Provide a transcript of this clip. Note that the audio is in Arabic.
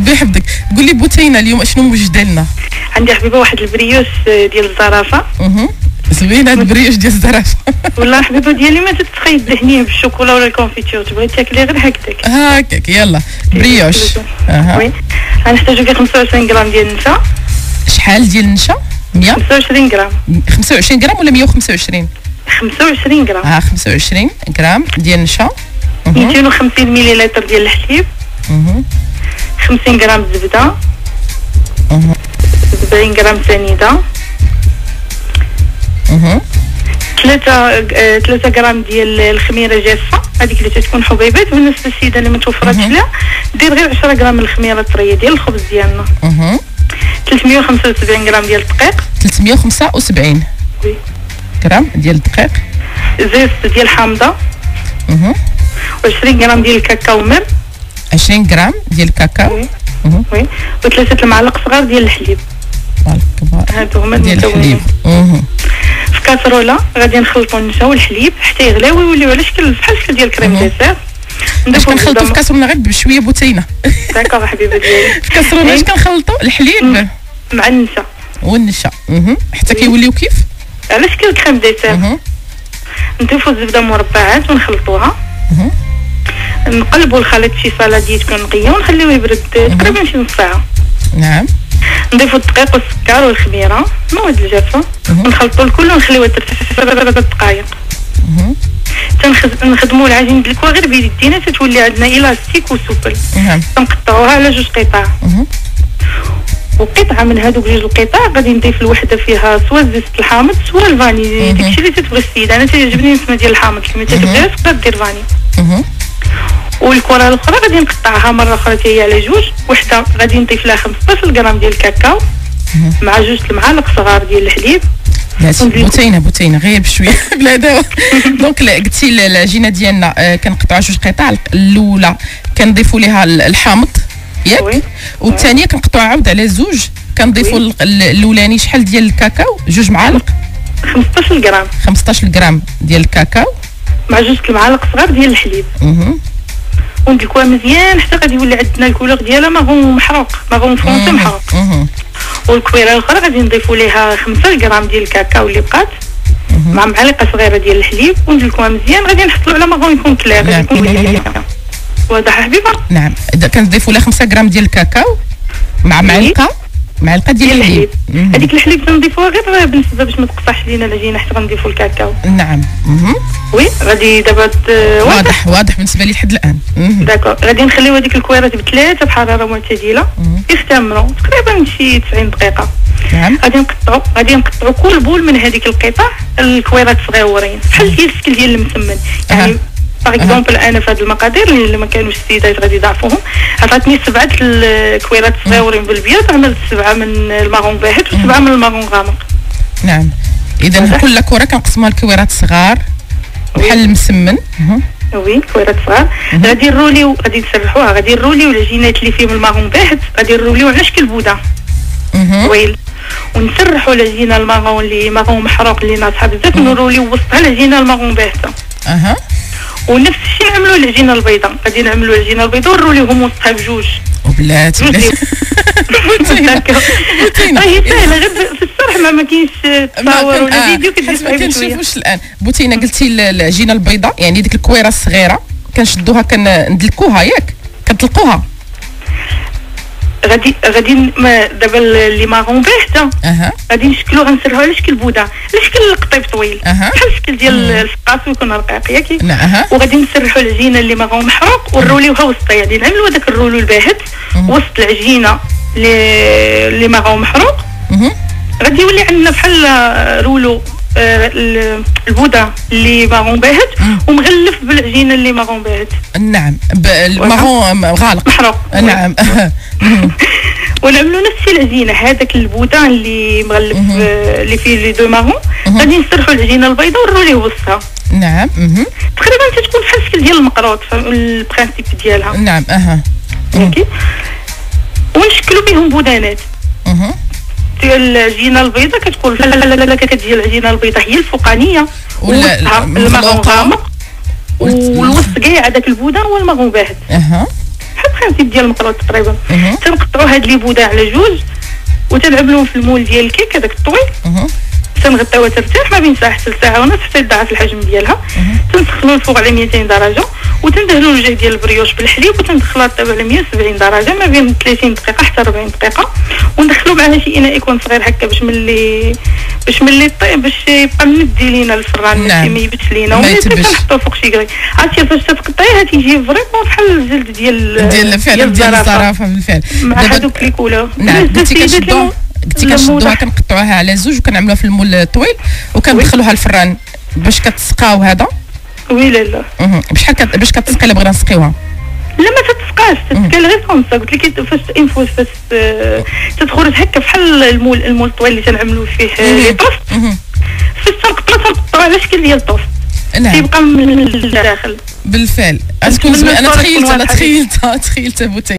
ربي يحفظك. قول لي بوتينه اليوم شنو موجده لنا؟ عندي حبيبه واحد البريوش ديال الزرافه. زوين هاد البريوش ديال الزرافه. والله حبيبه ديالي ما تتخيل دهنيه بالشوكولا ولا الكونفيتور، تبغي تاكلي غير هكاك. يلا بريوش. وي غنحتاجو فيه 25 غرام ديال النشا. شحال ديال النشا؟ 125 غرام. 25 غرام ولا 125؟ 25 غرام. 25 غرام ديال النشا. 250 مليلتر ديال الحليب. 50 غرام الزبده. 70 غرام سنيده. 3 غرام ديال الخميره جافه، هذيك اللي تكون حبيبات. بالنسبه للسيده اللي ما توفراتش لها دير غير 10 غرام الخميره طريه ديال الخبز ديالنا. 375 غرام ديال الدقيق. 375 غرام ديال الدقيق. زيت ديال الحامضه. و20 غرام ديال الكاكاو مر. 20 غرام ديال الكاكاو. وي و3 المعالق صغار ديال الحليب. هادو هما المكونات. في كاسروله غادي نخلطوا النشا والحليب حتى يغلاو ويوليو على شكل بحال شكل ديال الكريم ديسير. باش كنخلطوا في كاسروله غير بشويه بوتينه. داكوغ حبيبه ديالي. في كاسروله اش كنخلطوا الحليب مع النشا والنشا حتى كيوليو كيف على شكل كريم ديسير. نضيفوا الزبده مربعات ونخلطوها. نقلبوا الخليط في صالاديت كنقيو ونخليوه يبرد تقريبا شي نص ساعه. نعم. نضيفوا الدقيق والسكر والخميره مواد الجافه ونخلطوا الكل ونخليوه ترتاح 3 دقائق. تنخدموا العجين بالكوا غير بيدينا تتولي عندنا الاستيك وسوبل. تنقطعوها على 2 قطع. وقطعه من هذوك 2 القطع غادي نضيف الوحده فيها سوا زيت الحامض سوا الفاني، داكشي اللي تتبغي السيده. انا تيعجبني نسمه ديال الحامض، كما تتبغيها تقدر دير فاني. والكره الاخرى غادي نقطعها مره اخرى حتى هي على 2. وحده غادي نضيف لها 15 غرام ديال الكاكاو مع 2 المعالق صغار ديال الحليب. بوتينه غير بشويه بلا دواء. دونك قلتي العجينه ديالنا كنقطعوا 2 قطع. الاولى كنضيفوا ليها الحامض ياك، والثانيه كنقطعوا عاود على 2. كنضيفوا الاولاني شحال ديال الكاكاو؟ 2 معالق. 15 غرام. 15 غرام ديال الكاكاو مع 2 المعالق صغار ديال الحليب. وندلكوها مزيان حتى غادي يولي عندنا الكولور ديالها ماغون محروق، ماغون فرونسي محروق. والكويره الاخرى غادي نضيفوا ليها 5 غرام ديال الكاكاو اللي بقات مع معلقه صغيره ديال الحليب وندلكوها مزيان. غادي نحطوا على ماغون يكون كلير، غادي يكون واضح حبيبه. نعم. كنضيفوا لها 5 غرام ديال الكاكاو مع معلقه ديال الحليب. هذيك الحليب تنضيفوها غير بالنسبه باش ما تقطعش لينا العجينه حتى غنضيفوا الكاكاو. نعم. وي غادي دابا واضح بالنسبه لي لحد الان. داكور. غادي نخليو هذيك الكويرات ب3 بحراره معتدله يختمروا تقريبا شي 90 دقيقه. نعم. غادي نقطعوا كل بول من هذيك القطع الكويرات صغيورين بحال ديال الشكل ديال المسمن. يعني باغ اكزومبل انا في هذه المقادير اللي ما كانوش السيدات غادي يضعفوهم، عطاتني 7 الكويرات صغيورين بالبيض، عملت 7 من الماغون باهت و7 من الماغون غامق. نعم. اذا كل كره كنقسموها لكويرات صغار بحال المسمن. وي كويرات صغار. غادي نروليو، غادي نسرحوها، غادي نروليو العجينات اللي فيهم الماغون باهت غادي نروليو على شكل بوده طويل، ونسرحوا العجينه الماغون اللي ماغون محروق اللي ناصحه بزاف نروليو وسطها العجينه الماغون باهته. ونفس الشيء نعملوا العجينه البيضاء، غادي نعملوا العجينه البيضاء ونروليوهم وسطها بجوج. وبلاتي هي سهله غير في الشرح ما كاينش تصاور ولا فيديو كدير ما كنشوفوش الان. بوتينه قلتي العجينه البيضاء يعني ديك الكويره الصغيره كنشدوها كندلكوها ياك كنطلقوها. غادي دابا اللي ماغون باهته غادي نشكلوها نسرحوها على شكل بوده على شكل القطيب طويل بحال الشكل ديال الفقاس ويكون رقيق ياكي. وغادي نسرحوا العجينه اللي ماغون محروق ونروليوها وسطها، يعني نعملوا هذاك الرولو الباهت وسط العجينه اللي ماغون محروق. غادي يولي عندنا بحال رولو البوده اللي ماغون باهت ومغلف بالعجينه اللي ماغون باهت. نعم. الماغون غالق محروق. نعم. ونعملوا نفس العجينه هذاك البوده اللي مغلف اللي فيه لي دو ماغون غادي نسرحوا العجينه البيضاء ونروليه وسطها. نعم. تقريبا تتكون بحال الشكل ديال المقروط البرانسيب ديالها. نعم. اوكي. ونشكلوا بهم بودانات. العجينه البيضاء كتكون كتجي العجينه البيضاء هي الفوقانيه ووسطها الماغون غامق والوسط كاع هذاك البوده هو الماغون باهت. سنتيم ديال المقروط تقريبا. تنقطعوا هاد لي بودا على جوج وتنعملوهم في المول ديال الكيك هذاك الطويل. تنغطيوها ترتاح ما بين ساعه حتى ساعه ونص حتى يضاعف الحجم ديالها. تنسخنوا الفوق على 200 درجه وتندهنوا الوجه ديال البريوش بالحليب وتندخلوها طيب على 170 درجه ما بين 30 دقيقه حتى 40 دقيقه. وندخلوا معها شي اناء يكون صغير هكا باش ملي طيب باش يبقى مندي لينا الفران ماشي ما يبتش لينا. وملي تنحطوه فوق شي كري عرفتي فاش تقطعيها تيجي فريمون بحال الجلد ديال فعلا ديال الزرافه بالفعل مع هذوك لي كولور. نعم قلتي كنشدوها كنقطعوها على زوج وكنعملوها في المول الطويل وكندخلوها الفران باش كتسقاو هذا. وي لا بشحال باش كتسقي الا بغينا نسقيوها؟ لا ما تتسقاش تتسقى غير خمسه. قلت لك فاش انفوس فاش تدخل هكا بحال المول الطويل اللي تنعملوا فيه لي طوست فاش تنقطعوا على شكل ديال الطوست تيبقى من الداخل بالفعل. تكون انا تخيلت بوتين